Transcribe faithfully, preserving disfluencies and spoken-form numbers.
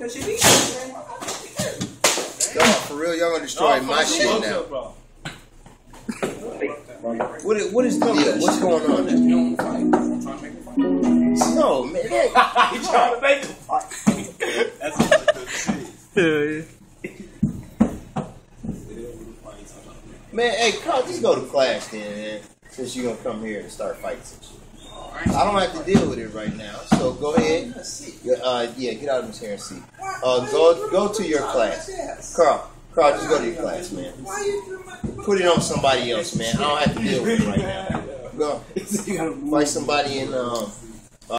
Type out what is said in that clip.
No, for real, y'all gonna destroy no, my shit now. What is, what is the deal? What's going on there? No, man. He's trying to make a fight. That's what you Man, hey, Carl, just go to class then, man. Since you're gonna come here and start fighting some shit. I don't have to deal with it right now, so go ahead. Uh, yeah, get out of this hair and see. Uh, go, go to your class, Carl. Carl, just go to your class, man. Put it on somebody else, man. I don't have to deal with it right now. Go fight somebody in um.